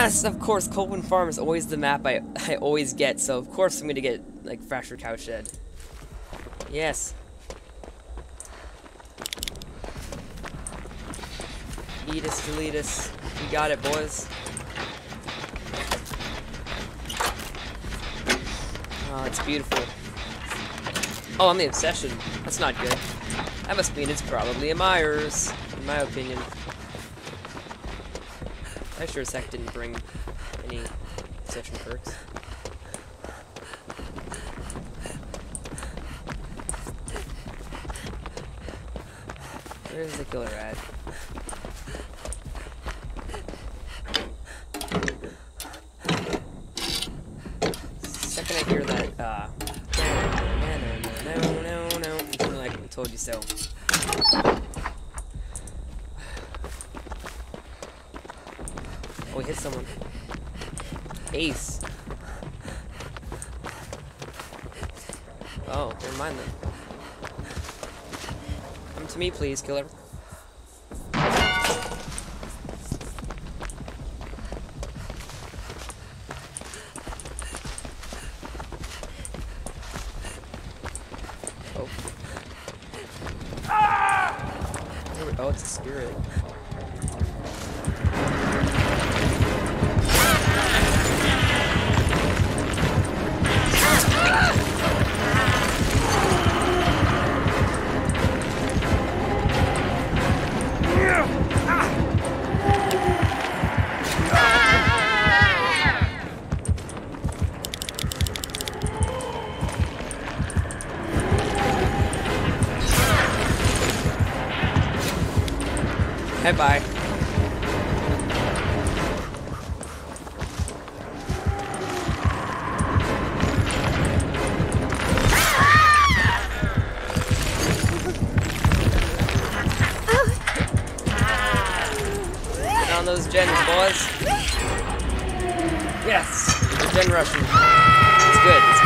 Yes, of course, Coldwind Farm is always the map I always get, so of course I'm gonna get, like, Fractured Cowshed. Yes. Eat us, delete us. We got it, boys. Oh, it's beautiful. Oh, I'm the Obsession. That's not good. That must mean it's probably a Myers, in my opinion. I sure as heck didn't bring any Obsession perks. Where's the killer at? Second I hear that, no, something like I told you so. Oh, we hit someone. Ace. Oh, never mind then. Come to me, please, killer. Oh. Oh, it's a spirit. Hey, bye. Get on those gens, boys. Yes, the gen rushing. It's good, it's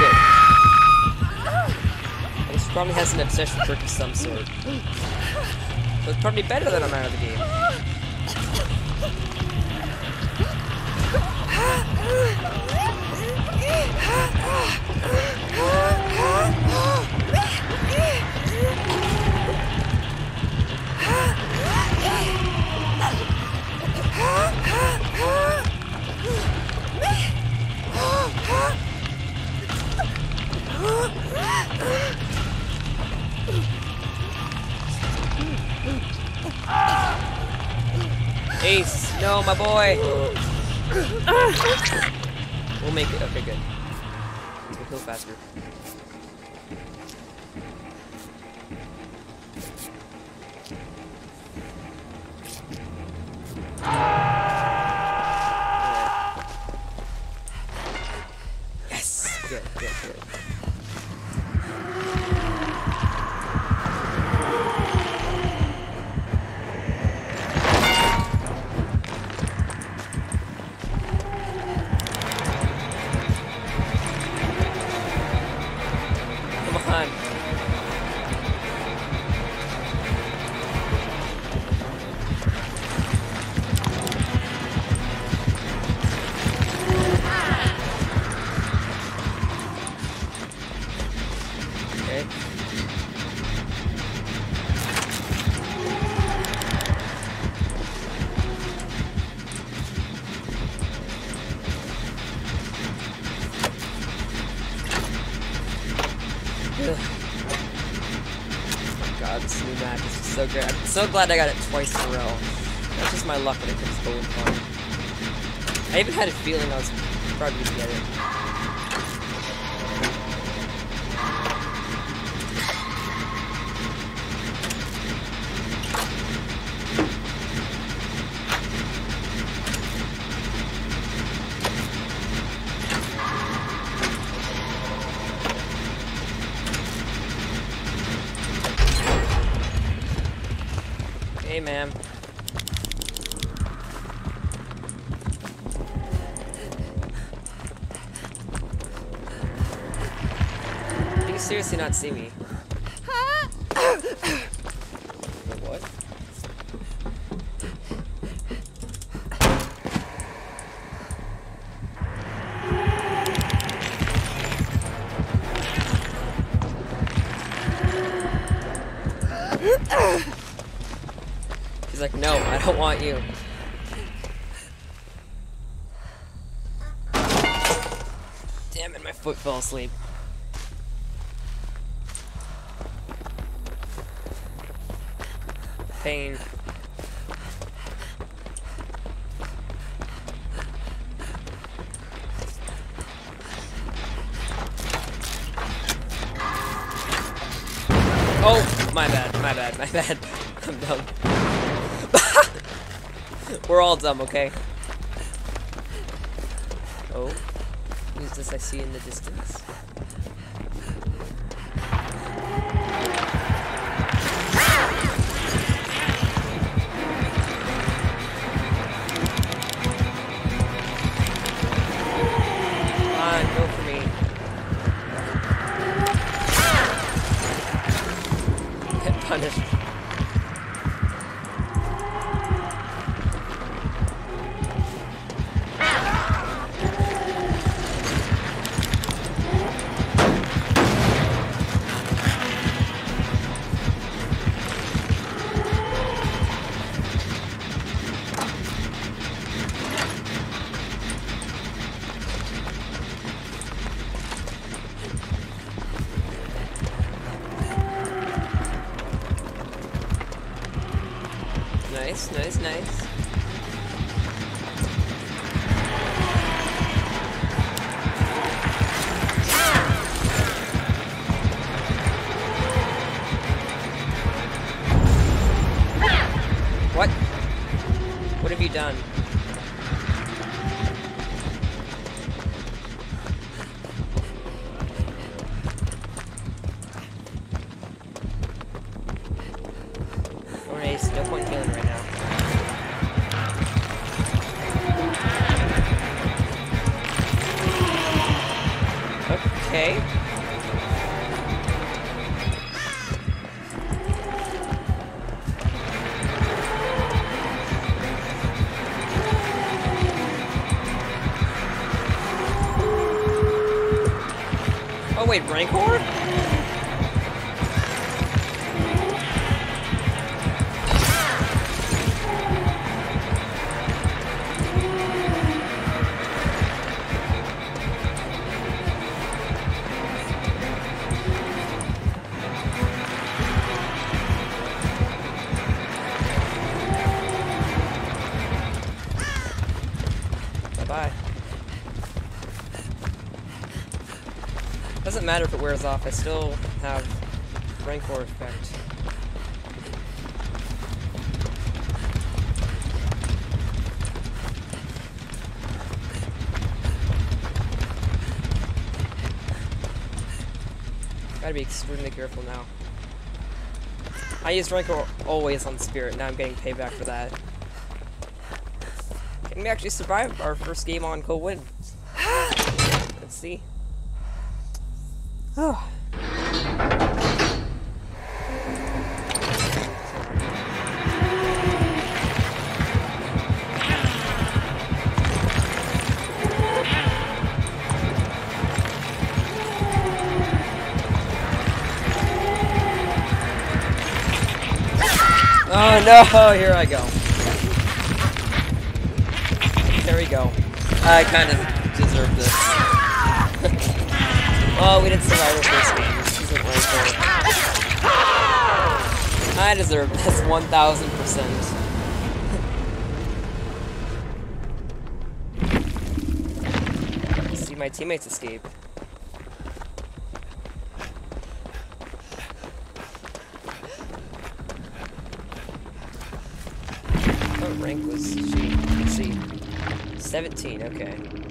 good. This probably has an obsession perk of some sort. So it's probably better than I'm out of the game. Ace, no, my boy. We'll make it. Okay, good. We'll kill faster. Yes. Good. Good. Good. God, this new map is so great. I'm so glad I got it twice in a row. That's just my luck when it comes to Coldwind Farm. I even had a feeling I was probably gonna get it. Hey, ma'am. Do you seriously not see me? What? He's like, no, I don't want you. Damn it, my foot fell asleep. Pain. Oh, my bad. I'm dumb. We're all dumb, okay? Oh. Who's this I see in the distance? Come on, go for me. Get punished. Nice. What? What have you done? Ace, no point healing right now. Okay. Oh wait, Rancor? Bye. Doesn't matter if it wears off, I still have Rancor effect. Gotta be extremely careful now. I used Rancor always on Spirit, now I'm getting payback for that. Can we actually survive our first game on Co-Win? Let's see. Oh. Oh no, here I go. There we go. I kind of deserve this. Well, we didn't survive the first game. This isn't Rancor. I deserve this 1000%. See my teammates escape. What rank was she? Let's see. 17, okay.